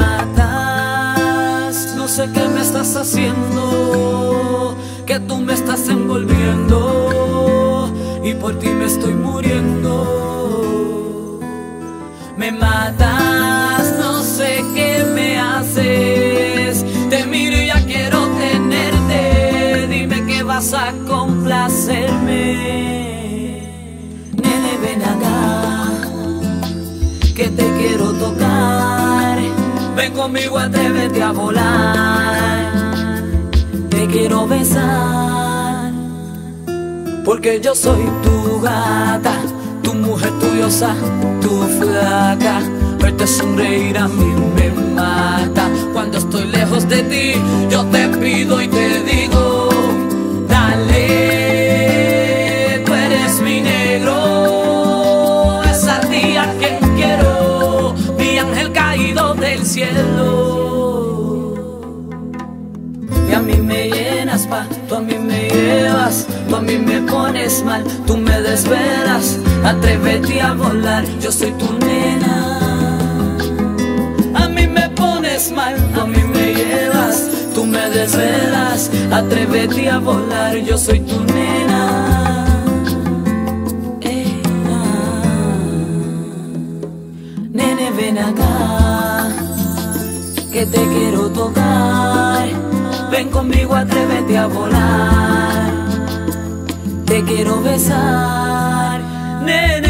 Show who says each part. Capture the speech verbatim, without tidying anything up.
Speaker 1: matas, no sé qué me estás haciendo, que tú me estás envolviendo y por ti me estoy muriendo. Me matas, no sé qué me haces, te miro y ya quiero tenerte, dime que vas a complacerme. Nene, ven acá, que te quiero tocar, ven conmigo, atrévete a volar, te quiero besar, porque yo soy tu gata, tu mujer, tu diosa, tu flaca. Verte sonreír a mí me mata. Cuando estoy lejos de ti, yo te pido y te digo, dale, tú eres mi negro, esa tía que quiero, mi ángel caído del cielo. Y a mí me llenas, pa, tú a mí me llevas, tú a mí me pones mal, tú me desvelas, atrévete a volar, yo soy tu nena. A mí me pones mal, tú a mí me llevas, tú me desvelas, atrévete a volar, yo soy tu nena. Eh, ah. Nene, ven acá, que te quiero tocar, ven conmigo, atrévete a volar, te quiero besar, nene.